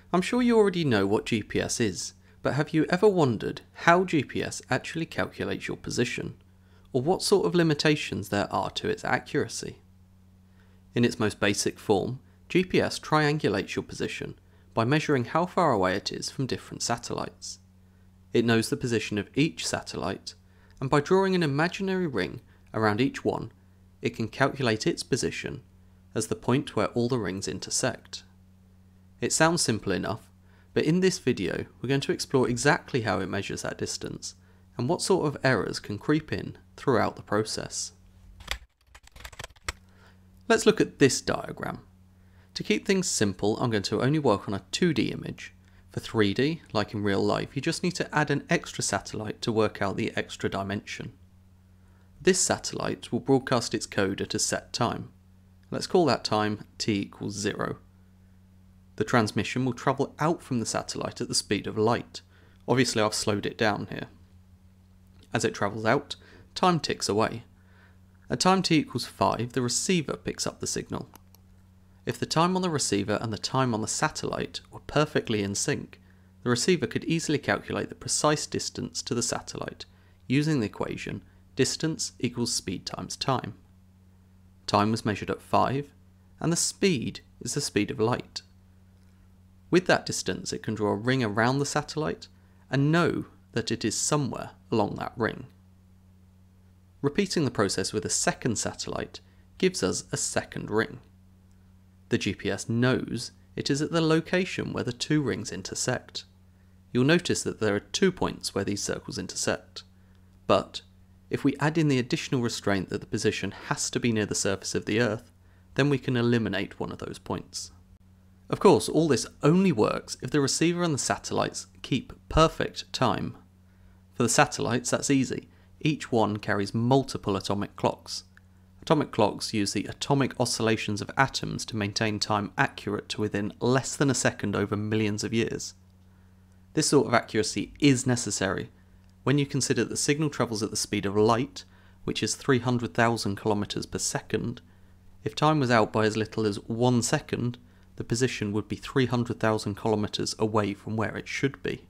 I'm sure you already know what GPS is, but have you ever wondered how GPS actually calculates your position, or what sort of limitations there are to its accuracy? In its most basic form, GPS triangulates your position by measuring how far away it is from different satellites. It knows the position of each satellite, and by drawing an imaginary ring around each one, it can calculate its position as the point where all the rings intersect. It sounds simple enough, but in this video we're going to explore exactly how it measures that distance and what sort of errors can creep in throughout the process. Let's look at this diagram. To keep things simple, I'm going to only work on a 2D image. For 3D, like in real life, you just need to add an extra satellite to work out the extra dimension. This satellite will broadcast its code at a set time. Let's call that time t=0. The transmission will travel out from the satellite at the speed of light. Obviously I've slowed it down here. As it travels out, time ticks away. At time t=5, the receiver picks up the signal. If the time on the receiver and the time on the satellite were perfectly in sync, the receiver could easily calculate the precise distance to the satellite using the equation distance equals speed times time. Time was measured at 5, and the speed is the speed of light. With that distance, it can draw a ring around the satellite and know that it is somewhere along that ring. Repeating the process with a second satellite gives us a second ring. The GPS knows it is at the location where the two rings intersect. You'll notice that there are 2 points where these circles intersect. But if we add in the additional restraint that the position has to be near the surface of the Earth, then we can eliminate one of those points. Of course, all this only works if the receiver and the satellites keep perfect time. For the satellites, that's easy. Each one carries multiple atomic clocks. Atomic clocks use the atomic oscillations of atoms to maintain time accurate to within less than a second over millions of years. This sort of accuracy is necessary when you consider that the signal travels at the speed of light, which is 300,000 kilometers per second. If time was out by as little as 1 second, the position would be 300,000 kilometers away from where it should be.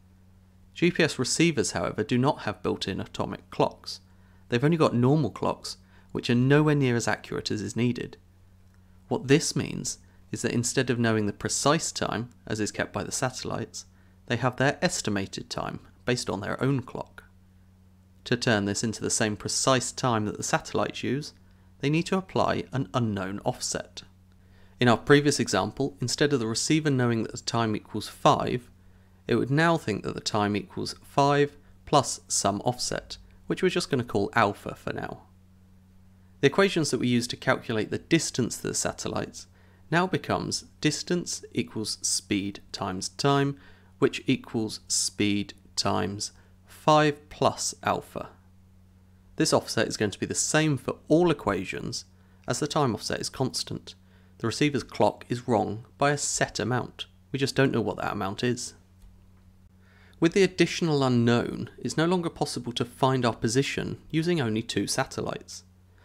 GPS receivers, however, do not have built-in atomic clocks. They've only got normal clocks, which are nowhere near as accurate as is needed. What this means is that instead of knowing the precise time, as is kept by the satellites, they have their estimated time, based on their own clock. To turn this into the same precise time that the satellites use, they need to apply an unknown offset. In our previous example, instead of the receiver knowing that the time equals 5, it would now think that the time equals 5 plus some offset, which we're just going to call alpha for now. The equations that we use to calculate the distance to the satellites now becomes distance equals speed times time, which equals speed times 5 plus alpha. This offset is going to be the same for all equations, as the time offset is constant. The receiver's clock is wrong by a set amount. We just don't know what that amount is. With the additional unknown, it's no longer possible to find our position using only 2 satellites.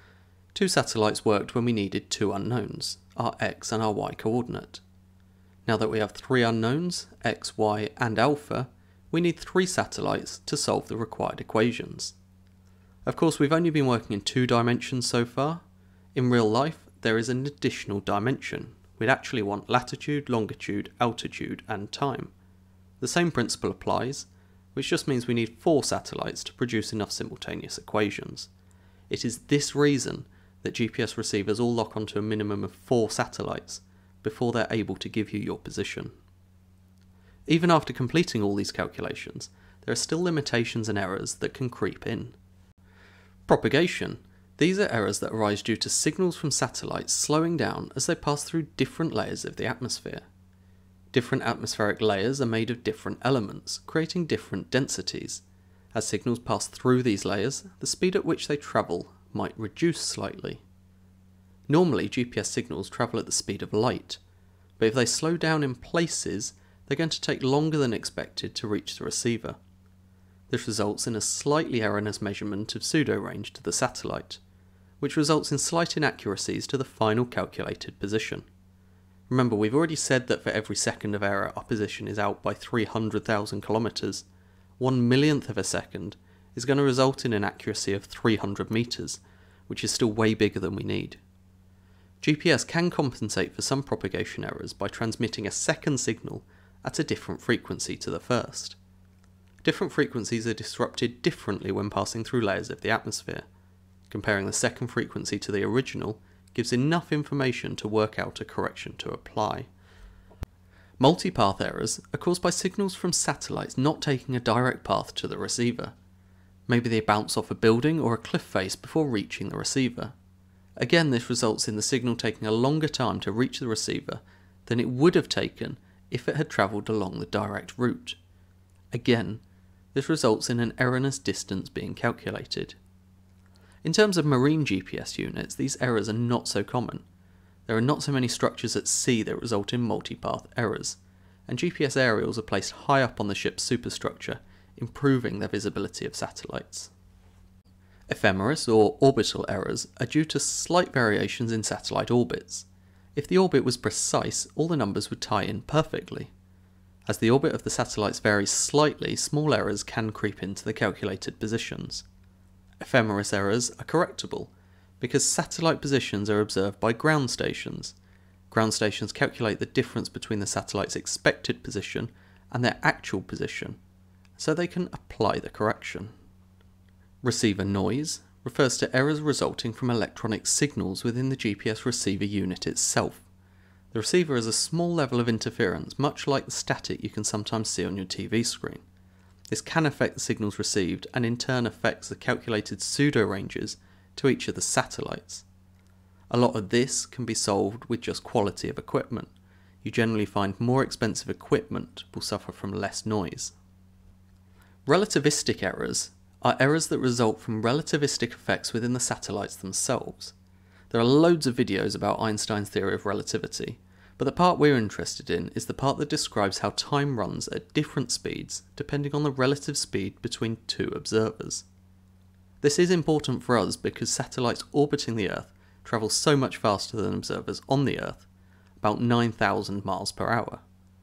2 satellites worked when we needed 2 unknowns, our x and our y coordinate. Now that we have 3 unknowns, x, y and alpha, we need 3 satellites to solve the required equations. Of course, we've only been working in 2 dimensions so far. In real life, there is an additional dimension. We'd actually want latitude, longitude, altitude and time. The same principle applies, which just means we need 4 satellites to produce enough simultaneous equations. It is this reason that GPS receivers all lock onto a minimum of 4 satellites before they're able to give you your position. Even after completing all these calculations, there are still limitations and errors that can creep in. Propagation. These are errors that arise due to signals from satellites slowing down as they pass through different layers of the atmosphere. Different atmospheric layers are made of different elements, creating different densities. As signals pass through these layers, the speed at which they travel might reduce slightly. Normally, GPS signals travel at the speed of light, but if they slow down in places, they're going to take longer than expected to reach the receiver. This results in a slightly erroneous measurement of pseudo-range to the satellite, which results in slight inaccuracies to the final calculated position. Remember, we've already said that for every second of error our position is out by 300,000 kilometers. 1/1,000,000th of a second is going to result in an accuracy of 300 meters, which is still way bigger than we need. GPS can compensate for some propagation errors by transmitting a second signal at a different frequency to the first. Different frequencies are disrupted differently when passing through layers of the atmosphere. Comparing the second frequency to the original gives enough information to work out a correction to apply. Multipath errors are caused by signals from satellites not taking a direct path to the receiver. Maybe they bounce off a building or a cliff face before reaching the receiver. Again, this results in the signal taking a longer time to reach the receiver than it would have taken if it had travelled along the direct route. Again, this results in an erroneous distance being calculated. In terms of marine GPS units, these errors are not so common. There are not so many structures at sea that result in multipath errors, and GPS aerials are placed high up on the ship's superstructure, improving their visibility of satellites. Ephemeris, or orbital errors, are due to slight variations in satellite orbits. If the orbit was precise, all the numbers would tie in perfectly. As the orbit of the satellites varies slightly, small errors can creep into the calculated positions. Ephemeris errors are correctable, because satellite positions are observed by ground stations. Ground stations calculate the difference between the satellite's expected position and their actual position, so they can apply the correction. Receiver noise refers to errors resulting from electronic signals within the GPS receiver unit itself. The receiver is a small level of interference, much like the static you can sometimes see on your TV screen. This can affect the signals received and in turn affects the calculated pseudo-ranges to each of the satellites. A lot of this can be solved with just quality of equipment. You generally find more expensive equipment will suffer from less noise. Relativistic errors are errors that result from relativistic effects within the satellites themselves. There are loads of videos about Einstein's theory of relativity, but the part we're interested in is the part that describes how time runs at different speeds depending on the relative speed between two observers. This is important for us because satellites orbiting the Earth travel so much faster than observers on the Earth, about 9,000 miles per hour.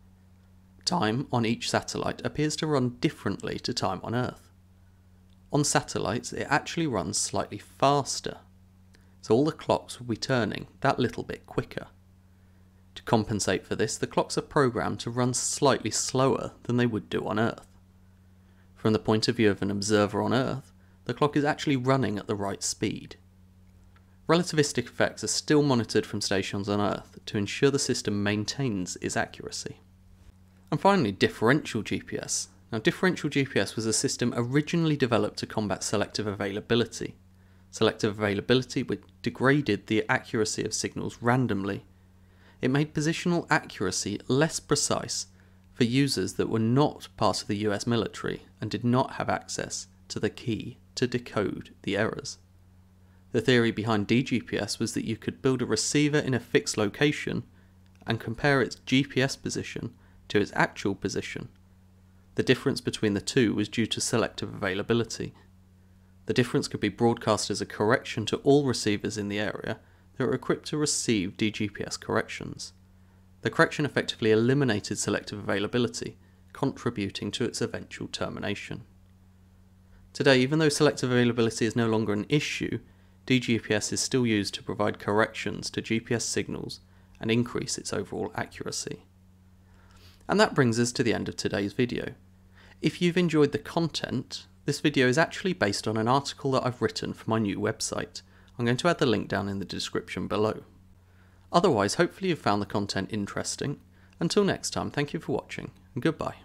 Time on each satellite appears to run differently to time on Earth. On satellites, it actually runs slightly faster, so all the clocks will be turning that little bit quicker. To compensate for this, the clocks are programmed to run slightly slower than they would do on Earth. From the point of view of an observer on Earth, the clock is actually running at the right speed. Relativistic effects are still monitored from stations on Earth to ensure the system maintains its accuracy. And finally, differential GPS. Now, differential GPS was a system originally developed to combat selective availability. Selective availability degraded the accuracy of signals randomly. It made positional accuracy less precise for users that were not part of the US military and did not have access to the key to decode the errors. The theory behind DGPS was that you could build a receiver in a fixed location and compare its GPS position to its actual position. The difference between the two was due to selective availability. The difference could be broadcast as a correction to all receivers in the area that were equipped to receive DGPS corrections. The correction effectively eliminated selective availability, contributing to its eventual termination. Today, even though selective availability is no longer an issue, DGPS is still used to provide corrections to GPS signals and increase its overall accuracy. And that brings us to the end of today's video. If you've enjoyed the content, this video is actually based on an article that I've written for my new website. I'm going to add the link down in the description below. Otherwise, hopefully you've found the content interesting. Until next time, thank you for watching, and goodbye.